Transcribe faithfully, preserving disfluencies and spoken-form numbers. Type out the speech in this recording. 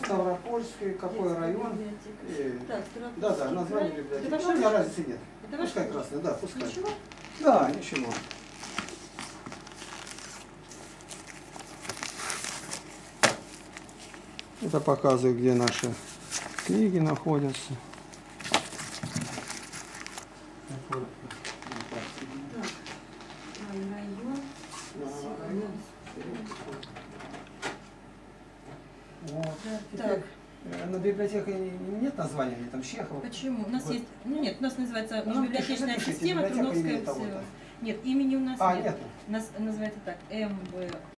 Ставропольский, какой район. И... Так, да, да, название библиотеки. Это Ну, у меня разницы нет. Это Пускай ваш... красный, да, пускай. Ничего? Да, ничего. Это показывает, где наши книги находятся. Вот. Так. На библиотеке нет названия, или там Чехова? Почему? У нас вот. есть, ну нет, у нас называется Ну, межбиблиотечная напишите, система библиотека Трудновская. имени того-то. Нет, имени у нас А, нет. нет. У нас называется так, МБ.